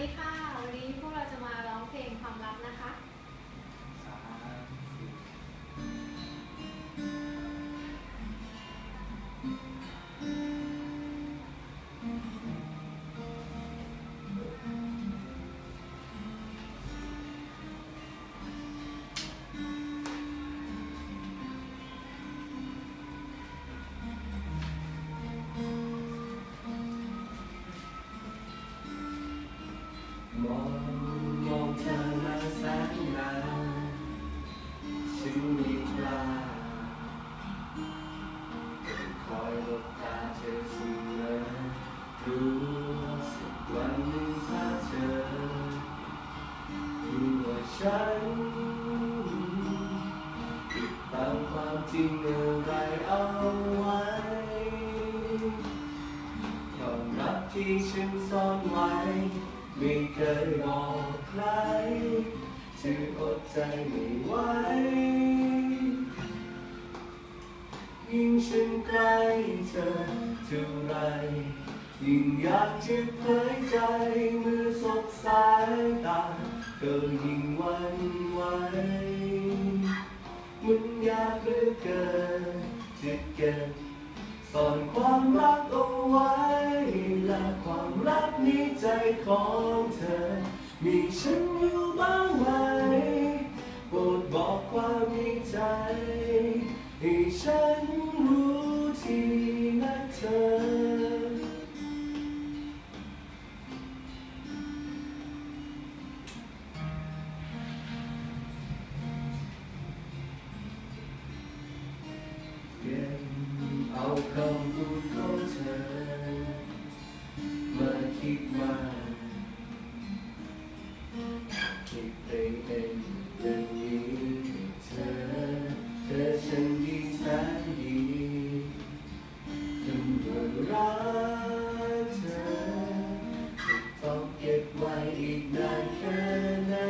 ดีค่ะวันนี้พวกเราจะมาร้องเพลงความลับนะคะมองเธอมาแสนนานฉันมีปลาคอยหลบตาเธอเสมอรู้สักวันหนึ่งถ้าเธอรู้ว่าฉันปิดบังความจริงอะไรเอาไว้ความรักที่ฉันซ่อนไว้ไม่เคยบอกใครจึงอดใจไม่ไหวยิ่งฉันใกล้เธอเท่าไรยิ่งอยากจะเผยใจเมื่อสบสายตาก็ยิ่งหวั่นไหวมันยากเหลือเกินจะเก็บซ่อนความรักเอาไว้และความรักในใจของเธอมีฉันอยู่บ้างไหมโปรดบอกความในใจให้ฉันรู้ทีนะเธอเอาคำพูดของเธอมาคิดมาคิดไปเองอย่างนี้เธอฉันดีแสนดีจนเมื่อรักเธอต้องเก็บไว้อีกนานแค่ไหน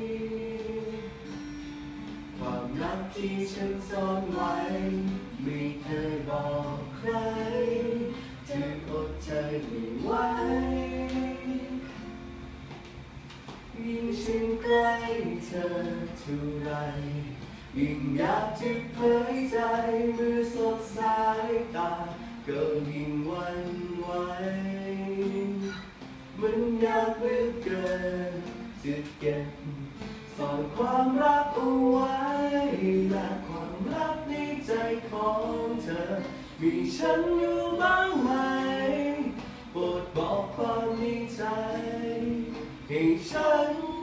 ความรักที่ฉันซ่อนไว้ไม่เคยบอกใครจึงอดใจไม่ไหวยิ่งฉันใกล้เธอเท่าไรยิ่งอยากจะเผยใจเมื่อสบสายตาก็ยิ่งหวั่นไหวมันยากเหลือเกินจะเก็บซ่อนความรักเอาไว้และความรักในใจของเธอมีฉันอยู่บ้างไหมโปรดบอกความในใจให้ฉัน